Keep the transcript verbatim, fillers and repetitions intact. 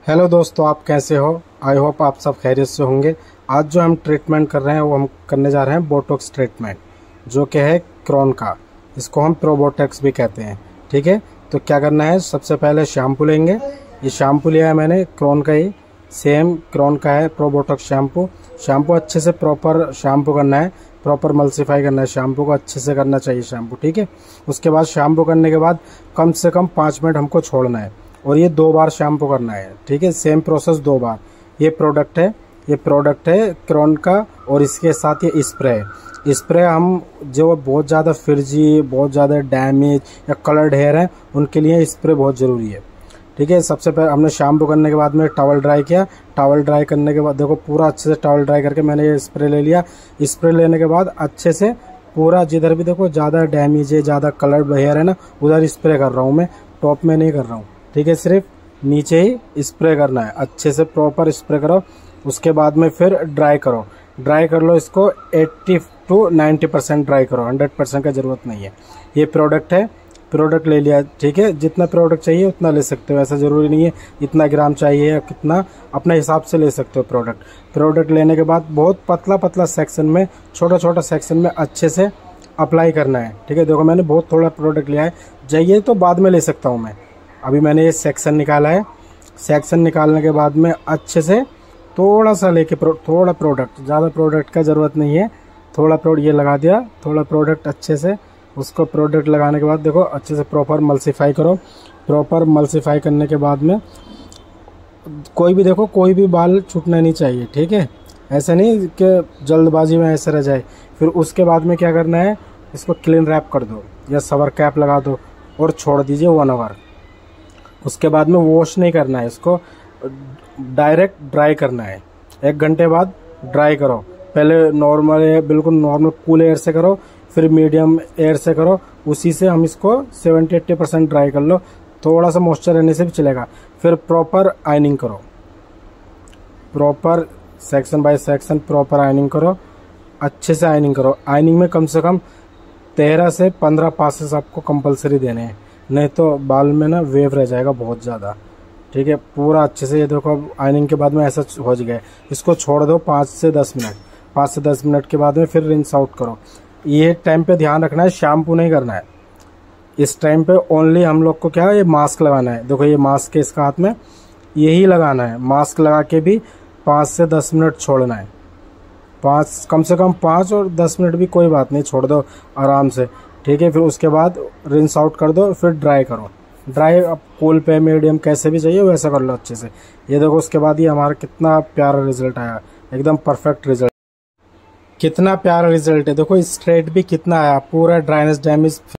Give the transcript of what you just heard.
Hello दोस्तों, आप कैसे हो? आई होप आप सब खैरियत से होंगे। आज जो हम ट्रीटमेंट कर रहे हैं वो हम करने जा रहे हैं बोटॉक्स ट्रीटमेंट, जो कि है क्रोन का। इसको हम प्रोबोटॉक्स भी कहते हैं। ठीक है, तो क्या करना है, सबसे पहले शैम्पू लेंगे। ये शैम्पू लिया है मैंने क्रोन का ही, सेम क्रोन का है प्रोबोटॉक्स शैम्पू। शैम्पू अच्छे से प्रॉपर शैम्पू करना है, प्रॉपर मल्सीफाई करना है। शैम्पू को अच्छे से करना चाहिए शैम्पू। ठीक है, उसके बाद शैम्पू करने के बाद कम से कम पाँच मिनट हमको छोड़ना है, और ये दो बार शैम्पू करना है। ठीक है, सेम प्रोसेस दो बार। ये प्रोडक्ट है ये प्रोडक्ट है क्रोन का, और इसके साथ ये स्प्रे है। स्प्रे हम जो बहुत ज़्यादा फ्रिजी, बहुत ज़्यादा डैमेज या कलर्ड हेयर है, उनके लिए स्प्रे बहुत ज़रूरी है। ठीक है, सबसे पहले हमने शैम्पू करने के बाद में टॉवल ड्राई किया। टॉवल ड्राई करने के बाद देखो पूरा अच्छे से टॉवल ड्राई करके मैंने ये स्प्रे ले लिया। स्प्रे लेने के बाद अच्छे से पूरा, जिधर भी देखो ज़्यादा डैमेज है, ज़्यादा कलर्ड हेयर है ना, उधर स्प्रे कर रहा हूँ मैं, टॉप में नहीं कर रहा हूँ। ठीक है, सिर्फ नीचे ही स्प्रे करना है, अच्छे से प्रॉपर स्प्रे करो। उसके बाद में फिर ड्राई करो, ड्राई कर लो इसको अस्सी टू नब्बे परसेंट ड्राई करो, सौ परसेंट का ज़रूरत नहीं है। ये प्रोडक्ट है, प्रोडक्ट ले लिया। ठीक है, जितना प्रोडक्ट चाहिए उतना ले सकते हो, ऐसा ज़रूरी नहीं है इतना ग्राम चाहिए या कितना, अपने हिसाब से ले सकते हो प्रोडक्ट। प्रोडक्ट लेने के बाद बहुत पतला पतला सेक्शन में, छोटा छोटा सेक्शन में अच्छे से अप्लाई करना है। ठीक है, देखो मैंने बहुत थोड़ा प्रोडक्ट लिया है, चाहिए तो बाद में ले सकता हूँ मैं। अभी मैंने ये सेक्शन निकाला है। सेक्शन निकालने के बाद में अच्छे से थोड़ा सा लेके प्रो, थोड़ा प्रोडक्ट, ज़्यादा प्रोडक्ट का ज़रूरत नहीं है, थोड़ा प्रोडक्ट ये लगा दिया, थोड़ा प्रोडक्ट अच्छे से। उसको प्रोडक्ट लगाने के बाद देखो अच्छे से प्रॉपर मल्सीफाई करो। प्रॉपर मल्सीफाई करने के बाद में कोई भी, देखो कोई भी बाल छूटना नहीं चाहिए। ठीक है, ऐसा नहीं कि जल्दबाजी में ऐसे रह जाए। फिर उसके बाद में क्या करना है, इसको क्लीन रैप कर दो या सवर कैप लगा दो और छोड़ दीजिए वन आवर। उसके बाद में वॉश नहीं करना है, इसको डायरेक्ट ड्राई करना है। एक घंटे बाद ड्राई करो। पहले नॉर्मल, बिल्कुल नॉर्मल कूल एयर से करो, फिर मीडियम एयर से करो। उसी से हम इसको सेवेंटी एट्टी परसेंट ड्राई कर लो, थोड़ा सा मॉइस्चर रहने से भी चलेगा। फिर प्रॉपर आयनिंग करो, proper section by section proper ironing करो, अच्छे से आयनिंग करो। आयनिंग में कम से कम तेरह से पंद्रह पासेस आपको कंपलसरी देने हैं, नहीं तो बाल में ना वेव रह जाएगा बहुत ज़्यादा। ठीक है, पूरा अच्छे से, ये देखो आयनिंग के बाद में ऐसा हो गया। इसको छोड़ दो पाँच से दस मिनट। पाँच से दस मिनट के बाद में फिर रिंस आउट करो। ये टाइम पे ध्यान रखना है, शैम्पू नहीं करना है इस टाइम पे। ओनली हम लोग को क्या है, ये मास्क लगाना है। देखो ये मास्क है इसका हाथ में, यही लगाना है। मास्क लगा के भी पाँच से दस मिनट छोड़ना है। पाँच, कम से कम पाँच और दस मिनट भी कोई बात नहीं, छोड़ दो आराम से। ठीक है, फिर उसके बाद रिंस आउट कर दो, फिर ड्राई करो। ड्राई अब कूल पे, मीडियम, कैसे भी चाहिए वैसा कर लो अच्छे से। ये देखो उसके बाद ये हमारा कितना प्यारा रिजल्ट आया, एकदम परफेक्ट रिजल्ट। कितना प्यारा रिजल्ट है, देखो स्ट्रेट भी कितना आया, पूरा ड्राइनेस डैमेज